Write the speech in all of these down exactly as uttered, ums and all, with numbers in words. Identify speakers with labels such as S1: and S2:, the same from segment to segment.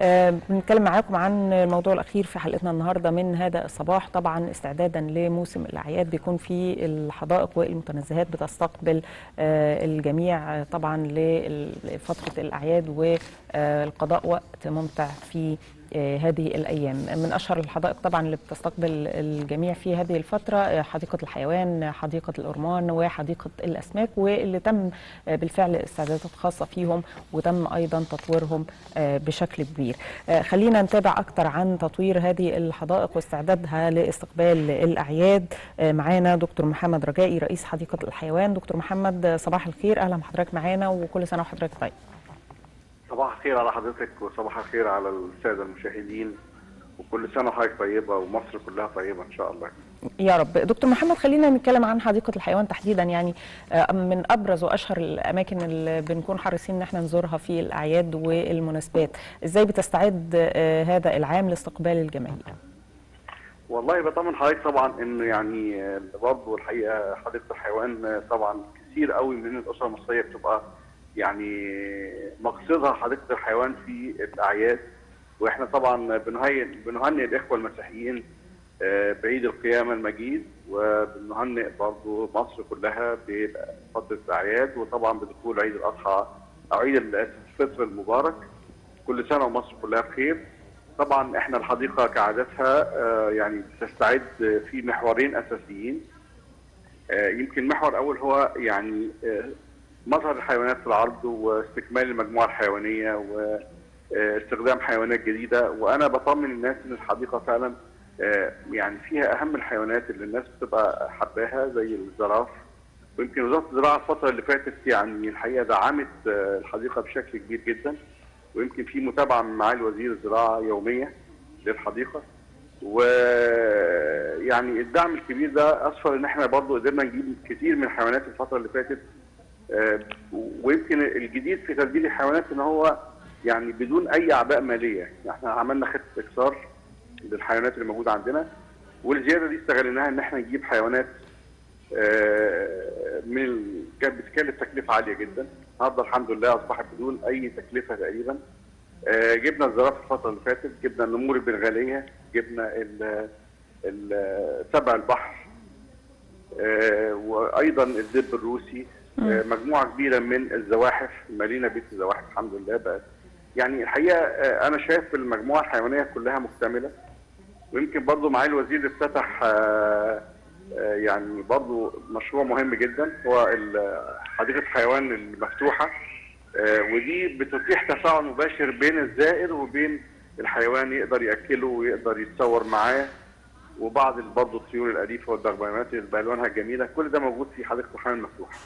S1: بنتكلم معاكم عن الموضوع الأخير في حلقتنا النهاردة من هذا الصباح. طبعا استعدادا لموسم الأعياد بيكون في الحدائق والمتنزهات بتستقبل الجميع طبعا لفترة الأعياد والقضاء وقت ممتع في هذه الأيام. من أشهر الحدائق طبعا اللي بتستقبل الجميع في هذه الفترة حديقة الحيوان، حديقة الأورمان وحديقة الأسماك، واللي تم بالفعل استعدادات خاصة فيهم وتم أيضا تطويرهم بشكل كبير. خلينا نتابع أكثر عن تطوير هذه الحدائق واستعدادها لاستقبال الأعياد. معانا دكتور محمد رجائي رئيس حديقة الحيوان. دكتور محمد صباح الخير، أهلا بحضرتك معانا وكل سنة وحضرتك طيب.
S2: صباح الخير على حضرتك وصباح الخير على السادة المشاهدين، وكل سنة وحضرتك طيبة ومصر كلها طيبة إن شاء الله.
S1: يا رب. دكتور محمد خلينا نتكلم عن حديقة الحيوان تحديدا، يعني من أبرز وأشهر الأماكن اللي بنكون حريصين إن احنا نزورها في الأعياد والمناسبات. إزاي بتستعد هذا العام لاستقبال الجماهير؟
S2: والله بطمن حضرتك طبعا إنه يعني برضه الحقيقة حديقة الحيوان طبعا كثير قوي من الأسر المصرية بتبقى يعني مقصدها حديقة الحيوان في الأعياد، واحنا طبعا بنهيئ بنهنئ الإخوة المسيحيين بعيد القيامة المجيد، وبنهنئ برضه مصر كلها بفترة الأعياد، وطبعا بدخول عيد الأضحى أو عيد الفطر المبارك. كل سنة ومصر كلها بخير. طبعا احنا الحديقة كعادتها يعني بتستعد في محورين أساسيين. يمكن المحور الأول هو يعني مظهر الحيوانات في العرض واستكمال المجموعة الحيوانية واستخدام حيوانات جديدة، وأنا بطمن الناس إن الحديقة فعلا يعني فيها أهم الحيوانات اللي الناس بتبقى حباها زي الزراف. ويمكن وزارة الزراعة الفترة اللي فاتت يعني الحقيقة دعمت الحديقة بشكل كبير جدا، ويمكن في متابعة من معالي وزير الزراعة يومية للحديقة، ويعني الدعم الكبير ده أسفر إن احنا برضه قدرنا نجيب كتير من الحيوانات الفترة اللي فاتت. ويمكن الجديد في تسجيل الحيوانات ان هو يعني بدون اي اعباء ماليه. احنا عملنا خطه اكسار للحيوانات اللي موجوده عندنا، والزياده دي استغليناها ان احنا نجيب حيوانات من كانت بتكلف تكلفه عاليه جدا. النهارده الحمد لله اصبحت بدون اي تكلفه تقريبا. جبنا الزرافه الفتره اللي فاتت، جبنا النمور البنغاليه، جبنا سبع البحر، وايضا الدب الروسي، مجموعه كبيره من الزواحف، مالينا بيت الزواحف الحمد لله بقى. يعني الحقيقه انا شايف المجموعه الحيوانيه كلها مكتمله. ويمكن برضه معالي الوزير افتتح يعني برضه مشروع مهم جدا هو حديقه الحيوان المفتوحه، ودي بتتيح تفاعل مباشر بين الزائر وبين الحيوان، يقدر ياكله ويقدر يتصور معاه، وبعض برضه الطيور الاليفه والدغبانات بالوانها الجميله. كل ده موجود في حديقه الحيوان المفتوحه.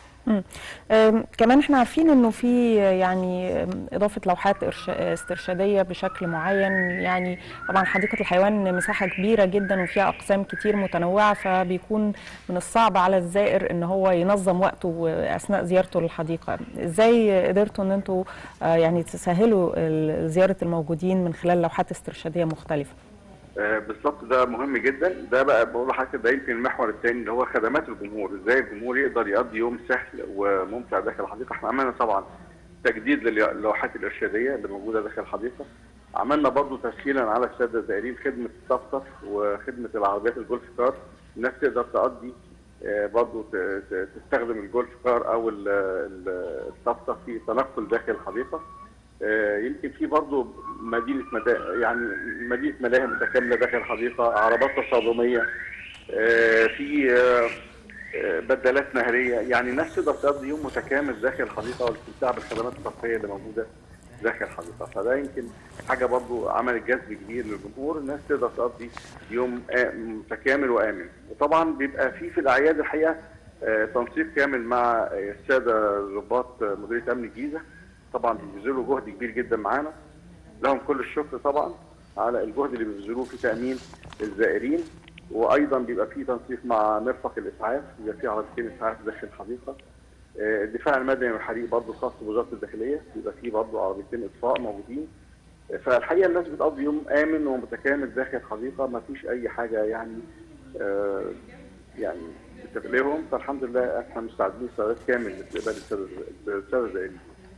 S1: كمان احنا عارفين انه في يعني اضافه لوحات استرشاديه بشكل معين. يعني طبعا حديقه الحيوان مساحه كبيره جدا وفيها اقسام كتير متنوعه، فبيكون من الصعب على الزائر ان هو ينظم وقته اثناء زيارته للحديقه. ازاي قدرتوا ان انتوا يعني تسهلوا زياره الموجودين من خلال لوحات استرشاديه مختلفه؟
S2: آه بالظبط، ده مهم جدا. ده بقى بقول لحضرتك ده يمكن المحور الثاني اللي هو خدمات الجمهور، ازاي الجمهور يقدر يقضي يوم سهل وممتع داخل الحديقه. احنا عملنا طبعا تجديد للوحات الارشاديه اللي موجوده داخل الحديقه. عملنا برضه تسهيلا على الساده الزائرين خدمه الطفطف وخدمه العربيات الجولف كار. الناس تقدر تقضي آه برضه تستخدم الجولف كار او الطفطف في تنقل داخل الحديقه. آه يمكن في برضه مدينه مدا... يعني مدينه ملاهي متكامله داخل الحديقه، عربات تصادميه، آه في آه بدلات نهريه. يعني الناس تقدر تقضي يوم متكامل داخل الحديقه والاستمتاع بالخدمات الترفيهيه اللي موجوده داخل الحديقه. فده يمكن حاجه برضه عملت جذب كبير للجمهور، الناس تقدر تقضي يوم متكامل وامن. وطبعا بيبقى في في الاعياد الحقيقه تنسيق كامل مع الساده ضباط مديريه امن الجيزه، طبعا بيبذلوا جهد كبير جدا معانا، لهم كل الشكر طبعا على الجهد اللي بيبذلوه في تامين الزائرين. وايضا بيبقى في تنسيق مع مرفق الاسعاف، بيبقى في عربيتين اسعاف داخل الحديقه. الدفاع المدني والحريق برضه خاص بوزاره الداخليه، بيبقى في برضه عربيتين اطفاء موجودين. فالحقيقه الناس بتقضي يوم امن ومتكامل داخل الحديقه، ما فيش اي حاجه يعني آه يعني بتغلبهم. فالحمد لله احنا مستعدين استعداد كامل لاستقبال الساده الزائرين.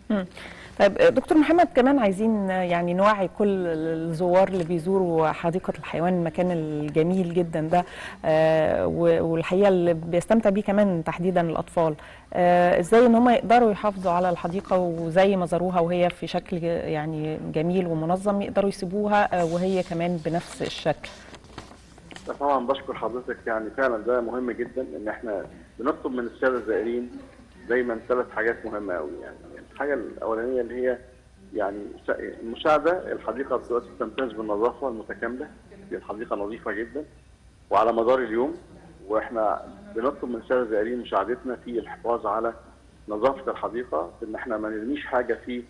S1: مم. طيب دكتور محمد، كمان عايزين يعني نوعي كل الزوار اللي بيزوروا حديقة الحيوان، المكان الجميل جدا ده آه والحقيقة اللي بيستمتع بيه كمان تحديدا الأطفال، آه ازاي ان هم يقدروا يحافظوا على الحديقة، وزي ما زاروها وهي في شكل يعني جميل ومنظم يقدروا يسيبوها آه وهي كمان بنفس الشكل.
S2: طبعا بشكر حضرتك، يعني فعلا ده مهم جدا ان احنا بنطلب من الساده الزائرين دايما ثلاث حاجات مهمه قوي. يعني الحاجه الاولانيه اللي هي يعني المساعده، الحديقه دلوقتي تمتاز بالنظافه المتكامله، الحديقه نظيفه جدا وعلى مدار اليوم، واحنا بنطلب من الساده الزائرين مساعدتنا في الحفاظ على نظافه الحديقه، ان احنا ما نرميش حاجه في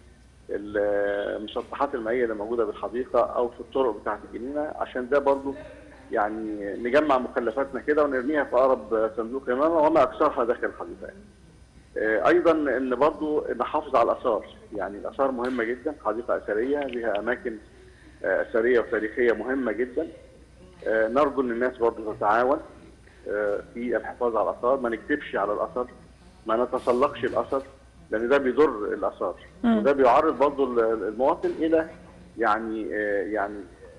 S2: المسطحات المائيه اللي موجوده بالحديقه او في الطرق بتاعه الجنينه، عشان ده برضو يعني نجمع مخلفاتنا كده ونرميها في اقرب صندوق يمامه وما اكثرها داخل الحديقه. ايضا ان برضو نحافظ على الاثار، يعني الاثار مهمه جدا، حديقه اثريه لها اماكن اثريه وتاريخيه مهمه جدا. نرجو ان الناس برضو تتعاون في الحفاظ على الاثار، ما نكتبش على الاثر، ما نتسلقش الاثر، لان ده بيضر الاثار وده بيعرض برضو المواطن الى يعني يعني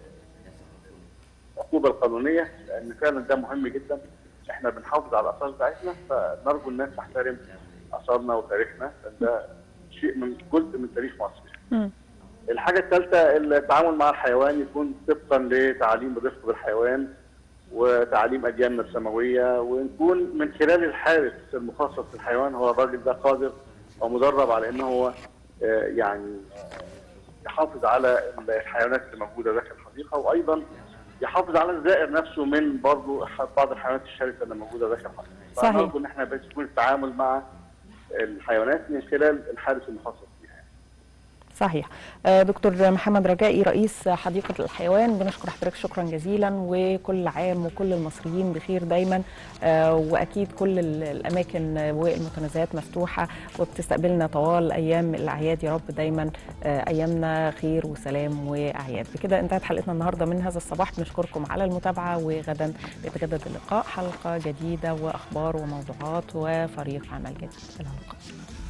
S2: العقوبه القانونيه، لان فعلا ده مهم جدا. احنا بنحافظ على الاثار بتاعتنا، فنرجو الناس تحترم اثارنا وتاريخنا، ده شيء من جزء من تاريخ مصر. م. الحاجه الثالثه التعامل مع الحيوان يكون طبقا لتعاليم الرفق بالحيوان وتعاليم ادياننا السماويه، ونكون من خلال الحارس المخصص للحيوان، هو الراجل ده قادر ومدرب على انه هو يعني يحافظ على الحيوانات اللي موجوده داخل الحديقه، وايضا يحافظ على الزائر نفسه من برضه بعض الحيوانات الشرسه اللي موجوده داخل الحديقه.
S1: صحيح.
S2: فنرجو ان احنا بس يكون التعامل مع الحيوانات من خلال الحارس المخصص فيها.
S1: صحيح. دكتور محمد رجائي رئيس حديقة الحيوان، بنشكر حضرتك شكرا جزيلا، وكل عام وكل المصريين بخير دايما، واكيد كل الاماكن والمتنزهات مفتوحة وبتستقبلنا طوال ايام الاعياد، يا رب دايما ايامنا خير وسلام واعياد. بكده انتهت حلقتنا النهارده من هذا الصباح، بنشكركم على المتابعة، وغدا يتجدد اللقاء، حلقة جديدة واخبار وموضوعات وفريق عمل جديد. الى اللقاء.